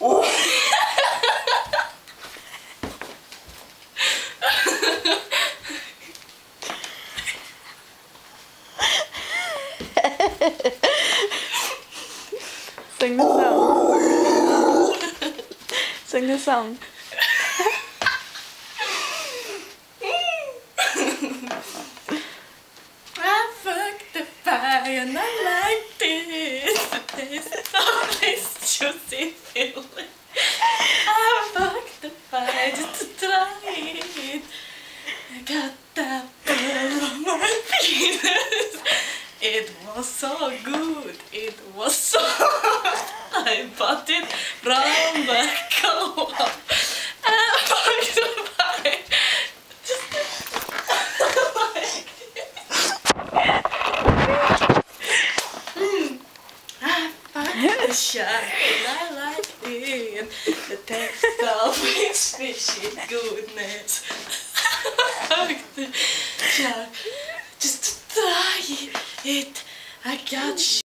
Sing the song. Sing the song. I fucked the pie and I liked it. It's always juicy feeling. I fucked the pie just to try it. I got that butter on my penis. It was so good. It was so I bought it from the co-op. I fucked the pie. The shark and I like it. The taste of its fishy goodness. I fucked the shark just to try it. I got